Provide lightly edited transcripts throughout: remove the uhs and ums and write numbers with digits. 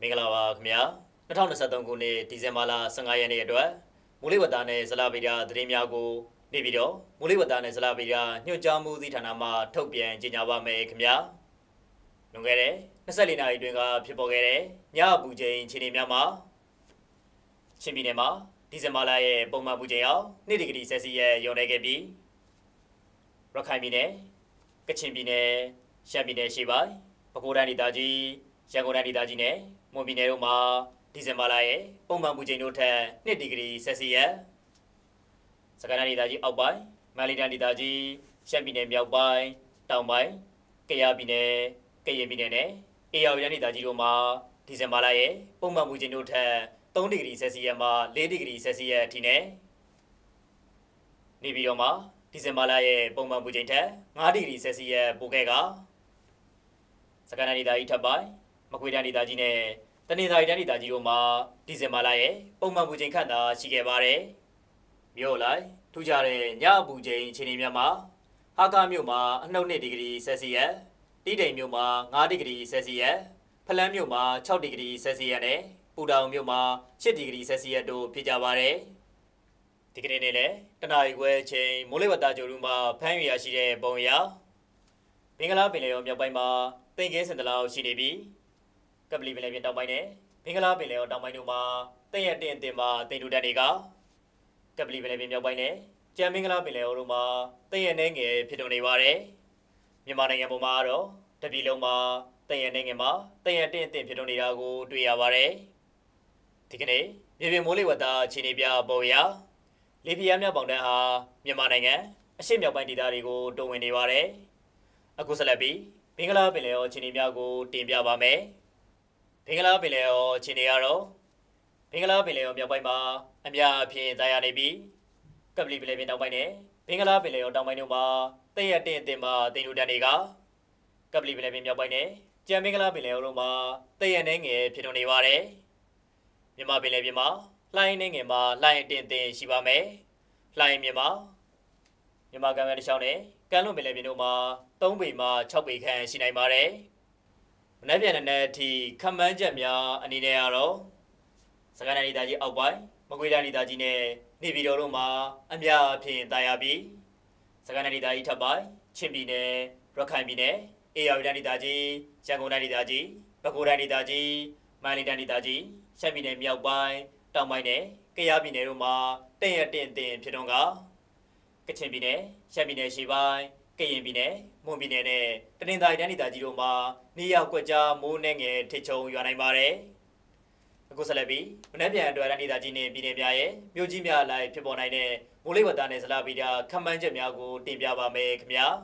မင်္ဂလာပါခင်ဗျာ2023ခုနှစ်ဒီဇင်ဘာလ15ရက်နေ့အတွက်မိုးလေဝသနဲ့ဇလဗေဒသတင်းများကိုနေပြီးတော့မိုးလေဝသနဲ့ဇလဗေဒညွှန်ကြားမှုသီးဌာနမှထုတ်ပြန်ကြေညာပါမယ်ခင်ဗျာလွန်ခဲ့တဲ့24နာရီအတွင်းကဖြစ်ပေါ်ခဲ့တဲ့ညအပူချိန်အခြေအနေများမှာချင်းပြည်နယ်မှာဒီဇင်ဘာလရဲ့ပုံမှန်ပူချိန်အောင်2ဒီဂရီဆယ်စီယပ်လျော့နေခဲ့ပြီးရခိုင်ပြည်နယ်ကချင်ပြည်နယ်ရှမ်းပြည်နယ်ရှေ့ပိုင်းပဲခူးတိုင်းဒေသကြီးရန်ကုန်တိုင်းဒေသကြီးနဲ့မွန်ပြည်နယ်တို့မှာဒီဇင်ဘာလရဲ့ပုံမှန်ပူချိန်တို့ထက်2ဒီဂရီဆယ်စီယပ်စကိုင်းတိုင်းဒေသကြီးအောက်ပိုင်းမန္တလေးတိုင်းဒေသကြီးရှမ်းပြည်နယ်မြောက်ပိုင်းတောင်ပိုင်းကယားပြည်နယ်ကရင်ပြည်နယ်နဲ့အေရဝတီတိုင်းဒေသကြီးတို့မှာဒီဇင်ဘာလရဲ့ပုံမှန်ပူချိန်တို့ထက်3ဒီဂရီဆယ်စီယပ်မှ4ဒီဂရီဆယ်စီယပ်အထိနဲ့နေပြည်တော်မှာဒီဇင်ဘာလရဲ့ပုံမှန်ပူချိန်ထက်5ဒီဂရီဆယ်စီယပ်ပိုခဲ့ကစကိုင်းတိုင်းဒေသကြီးထပ်ပိုင်းမကွေးတိုင်းဒေသကြီးနဲ့တနင်္သာရီတိုင်းဒေသကြီးတို့မှာဒီဇင်ဘာလရဲ့ပုံမှန်ပူချိန်ခန့်သာရှိခဲ့ပါတယ်။မြို့လိုက်ထူးခြားတဲ့ညအပူချိန်အခြေအနေများမှာဟာကာမြို့မှာအနှုတ်2ဒီဂရီဆယ်စီယပ်တီးတိမ်မြို့မှာ5ဒီဂရီဆယ်စီယပ်ဖလန်းမြို့မှာ6ဒီဂရီဆယ်စီယပ်နဲ့ပူတောင်မြို့မှာ7ဒီဂရီဆယ်စီယပ်တို့ဖြစ်ကြပါတယ်။ဒီကနေ့နေ့လည်းတနအီခွဲအချိန်မိုးလေဝသကြိုးရူမှာဖမ်းရွေရရှိတဲ့ပုံရဘင်္ဂလားပင်လယ်အော်မြောက်ပိုင်းမှာတိမ်ကင်းစင်တလောက်ရှိနေပြီးကပလီပင်လယ်ပြင်တောင်ပိုင်းနဲ့ဘင်္ဂလားပင်လယ်အော်တောင်ပိုင်းတို့မှာတိမ်ရတင်အတင်မှာတိမ်ထူတက်တွေကကပလီပင်လယ်ပြင်မြောက်ပိုင်းနဲ့ကြံမင်္ဂလာပင်လယ်အော်တို့မှာတိမ်ရနှဲငယ်ဖြစ်တော်နေပါတယ်မြန်မာနိုင်ငံပေါ်မှာတော့တပြည်လုံးမှာတိမ်ရနှဲငယ်မှာတိမ်ရတင်အတင်ဖြစ်တော်နေတာကိုတွေ့ရပါတယ်ဒီကနေ့မြေပြင်မိုးလေဝသအခြေအနေပြပေါ်ရလေပြင်းများပေါင်တန်းဟာမြန်မာနိုင်ငံအရှေ့မြောက်ပိုင်းဒေသတွေကိုတုံဝင်နေပါတယ်အခုဆက်လက်ပြီးဘင်္ဂလားပင်လယ်အော်အခြေအနေများကိုတင်ပြပါမယ်ဘင်္ဂလားပင်လယ်အော်အခြေအနေကတော့ဘင်္ဂလားပင်လယ်အော်မြောက်ပိုင်းမှာအများအပြားသာယာနေပြီးကပလီပင်လယ်ပြင်တောင်ပိုင်းနဲ့ဘင်္ဂလားပင်လယ်အော်တောင်ပိုင်းတို့မှာတိမ်ရတင်အတင်မှာတိမ်ထူတက်တွေကကပလီပင်လယ်ပြင်မြောက်ပိုင်းနဲ့ကြံမင်္ဂလာပင်လယ်အော်တို့မှာတိမ်ရနှဲငယ်ဖြစ်တော်နေပါတယ်မြန်မာပင်လယ်ပြင်မှာလှိုင်းနှဲငယ်မှာလှိုင်းအတင်အတင်ရှိပါမယ်လှိုင်းမြန်မာကမ်းခြေတစ်လျှောက်နဲ့ကမ်းလွန်ပင်လယ်ပြင်တို့မှာ3ပေမှ6ပေခန့်ရှိနိုင်ပါတယ်။မနက်ဖြန်နဲ့အထိခန့်မှန်းချက်များအနေနဲ့ကတော့စကိုင်းတိုင်းဒေသကြီးအောက်ပိုင်းမကွေးတိုင်းဒေသကြီးနဲ့နေပြည်တော်တို့မှာအများအပြားသာယာပြီးစကိုင်းတိုင်းဒေသကြီးထပ်ပိုင်းချင်းပြည်နယ်ရခိုင်ပြည်နယ်အေရဝတီတိုင်းဒေသကြီးရန်ကုန်တိုင်းဒေသကြီးပဲခူးတိုင်းဒေသကြီးမန္တလေးတိုင်းဒေသကြီးရှမ်းပြည်နယ်မြောက်ပိုင်းတောင်ပိုင်းနဲ့ကယားပြည်နယ်တို့မှာတိမ်ရတင်ဖြစ်တော့ကချင်ပြည်နယ်ရှမ်းပြည်နယ်ရှေ့ပိုင်းကရင်ပြည်နယ်မွန်ပြည်နယ်နဲ့တနင်္သာရီတိုင်းဒေသကြီးတို့မှာနေရာကွက်ကြားမိုးနှဲငယ်ထစ်ချုံရွာနိုင်ပါတယ်အခုဆက်လက်ပြီးမနက်ဖြန်အတွက်တိုင်းဒေသကြီးနဲ့ပြည်နယ်များရဲ့မြို့ကြီးများအလိုက်ဖြစ်ပေါ်နိုင်တဲ့မိုးလေဝသနဲ့ဇလဗေဒခန့်မှန်းချက်များကိုတင်ပြပါမယ်ခင်ဗျာ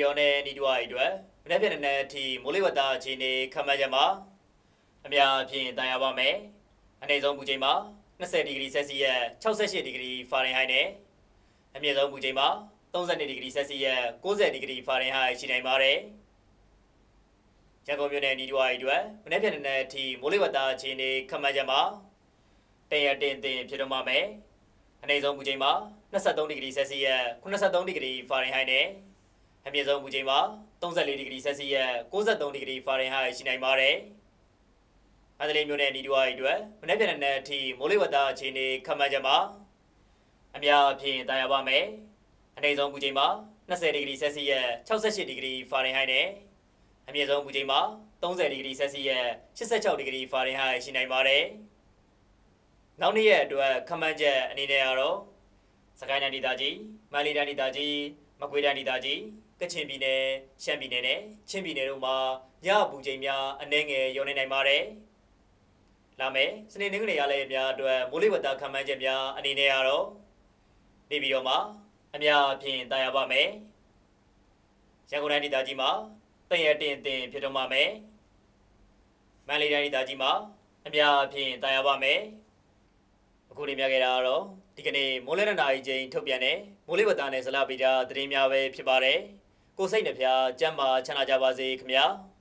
ရောနဲ့နီးတွားရီအတွက်မနေ့ပြန်တဲ့အထိမိုးလေဝသအခြေအနေခန့်မှန်းချက်မှာအများအပြားတိုင်ရပါမယ်။အနေဆုံးပူချိန်မှာ20ဒီဂရီဆယ်စီယပ်68ဒီဂရီဖာရင်ဟိုက်နဲ့အမြင့်ဆုံးပူချိန်မှာ32ဒီဂရီဆယ်စီယပ်90ဒီဂရီဖာရင်ဟိုက်ရှိနိုင်ပါတယ်။ရန်ကုန်မြို့နယ်နီးတွားရီအတွက်မနေ့ပြန်တဲ့အထိမိုးလေဝသအခြေအနေခန့်မှန်းချက်မှာတရတင်ဖြစ်တော့မှာမယ်။အနေဆုံးပူချိန်မှာ23ဒီဂရီဆယ်စီယပ်83ဒီဂရီဖာရင်ဟိုက်နဲ့အမြင့်ဆုံးပူချိန်မှာ34ဒီဂရီဆယ်စီယပ်93ဒီဂရီဖာရင်ဟိုက်ရှိနိုင်ပါတယ်။မန္တလေးမြို့နယ်နီးတွားရီအတွက်မနေ့ပြန်တဲ့အထိမိုးလေဝသအခြေအနေခန့်မှန်းချက်မှာအများအပြားတိုင်ရပါမယ်။အနေဆုံးပူချိန်မှာ20ဒီဂရီဆယ်စီယပ်68ဒီဂရီဖာရင်ဟိုက်နဲ့အမြင့်ဆုံးပူချိန်မှာ30ဒီဂရီဆယ်စီယပ်86ဒီဂရီဖာရင်ဟိုက်ရှိနိုင်ပါတယ်။နောက်နေ့ရက်အတွက်ခန့်မှန်းချက်အနေနဲ့ကတော့စကိုင်းတိုင်းဒေသကြီးမန္တလေးတိုင်းဒေသကြီးမကွေးတိုင်းဒေသကြီးကချင်ပြည်နယ်ရှမ်းပြည်နယ်နဲ့ချင်းပြည်နယ်တို့မှာညပူချိန်များအနည်းငယ်လျော့နေနိုင်ပါတယ်။လာမယ့်စနေနေ့ကနေ့ရလည်းများအတွက်မိုးလေဝသခန့်မှန်းချက်များအနေနဲ့ကတော့နေပြည်တော်မှာအများအပြားတိုင်ရပါမယ်။ရန်ကုန်တိုင်းဒေသကြီးမှာတရတင်ဖြစ်တော့မှာမယ်။မန္တလေးတိုင်းဒေသကြီးမှာအများအပြားတိုင်ရပါမယ်။အခုနေပြခဲ့တာကတော့ဒီကနေ့မိုးလေဝသနာရီချိန်ထုတ်ပြန်တဲ့မိုးလေဝသနဲ့ဇလဗေဒသတင်းများပဲဖြစ်ပါတယ်။ကိုစိတ်နှဖျားကျမ်းမာချမ်းသာကြပါစေခင်ဗျာ။